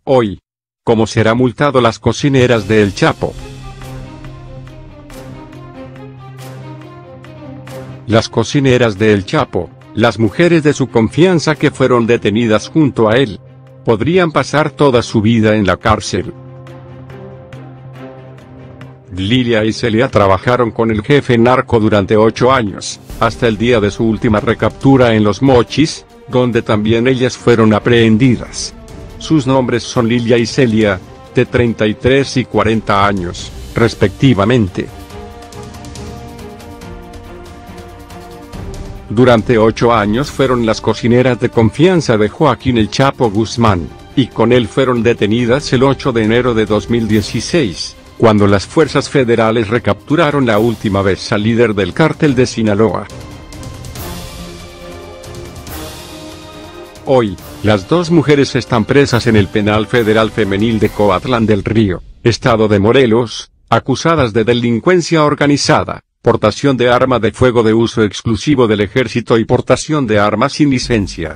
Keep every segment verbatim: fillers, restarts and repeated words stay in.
Hoy, ¿cómo será multado las cocineras de El Chapo? Las cocineras de El Chapo, las mujeres de su confianza que fueron detenidas junto a él, podrían pasar toda su vida en la cárcel. Lilia y Celia trabajaron con el jefe narco durante ocho años, hasta el día de su última recaptura en Los Mochis, donde también ellas fueron aprehendidas. Sus nombres son Lilia y Celia, de treinta y tres y cuarenta años, respectivamente. Durante ocho años fueron las cocineras de confianza de Joaquín El Chapo Guzmán, y con él fueron detenidas el ocho de enero de dos mil dieciséis, cuando las fuerzas federales recapturaron la última vez al líder del cártel de Sinaloa. Hoy, las dos mujeres están presas en el Penal Federal Femenil de Coatlán del Río, estado de Morelos, acusadas de delincuencia organizada, portación de arma de fuego de uso exclusivo del ejército y portación de armas sin licencia.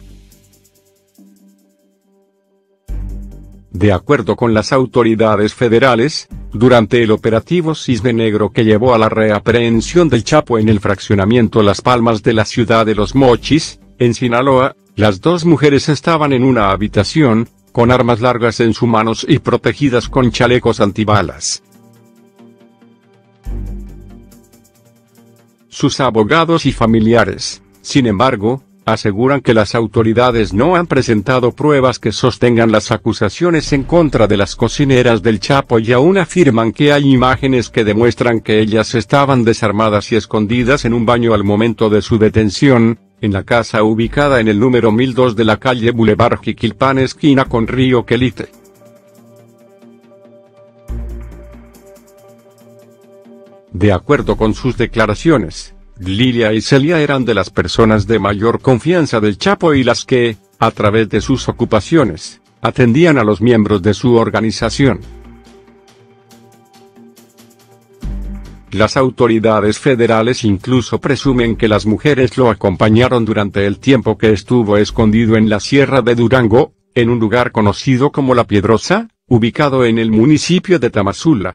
De acuerdo con las autoridades federales, durante el operativo Cisne Negro que llevó a la reaprehensión del Chapo en el fraccionamiento Las Palmas de la ciudad de Los Mochis, en Sinaloa, las dos mujeres estaban en una habitación, con armas largas en sus manos y protegidas con chalecos antibalas. Sus abogados y familiares, sin embargo, aseguran que las autoridades no han presentado pruebas que sostengan las acusaciones en contra de las cocineras del Chapo y aún afirman que hay imágenes que demuestran que ellas estaban desarmadas y escondidas en un baño al momento de su detención, en la casa ubicada en el número mil dos de la calle Boulevard Jiquilpan esquina con Río Quelite. De acuerdo con sus declaraciones, Lilia y Celia eran de las personas de mayor confianza del Chapo y las que, a través de sus ocupaciones, atendían a los miembros de su organización. Las autoridades federales incluso presumen que las mujeres lo acompañaron durante el tiempo que estuvo escondido en la Sierra de Durango, en un lugar conocido como La Piedrosa, ubicado en el municipio de Tamazula.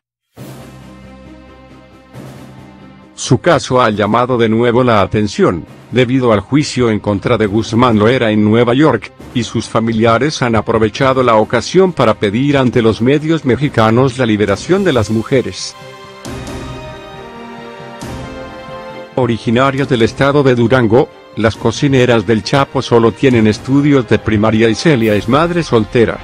Su caso ha llamado de nuevo la atención, debido al juicio en contra de Guzmán Loera en Nueva York, y sus familiares han aprovechado la ocasión para pedir ante los medios mexicanos la liberación de las mujeres. Originarias del estado de Durango, las cocineras del Chapo solo tienen estudios de primaria y Celia es madre soltera.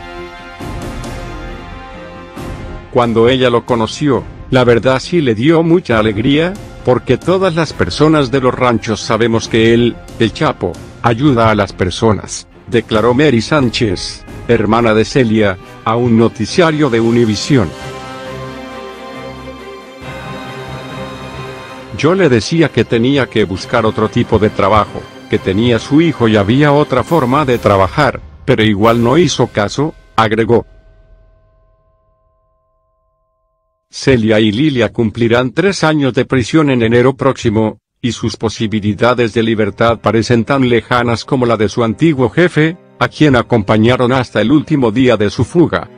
Cuando ella lo conoció, la verdad sí le dio mucha alegría, porque todas las personas de los ranchos sabemos que él, el Chapo, ayuda a las personas, declaró Mary Sánchez, hermana de Celia, a un noticiario de Univisión. Yo le decía que tenía que buscar otro tipo de trabajo, que tenía su hijo y había otra forma de trabajar, pero igual no hizo caso, agregó. Celia y Lilia cumplirán tres años de prisión en enero próximo, y sus posibilidades de libertad parecen tan lejanas como la de su antiguo jefe, a quien acompañaron hasta el último día de su fuga.